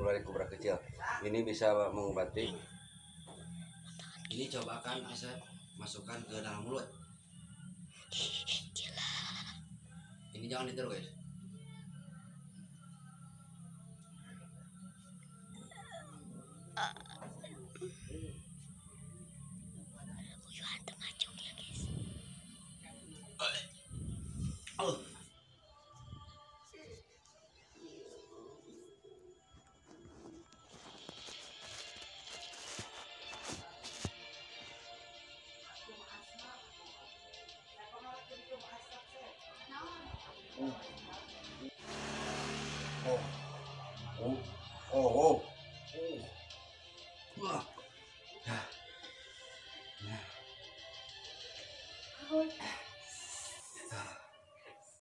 dari kobra kecil. Ini bisa mengobati. Ini cobakan Asep masukkan ke dalam mulut. Ini jangan ditiru guys. Oh. Wah.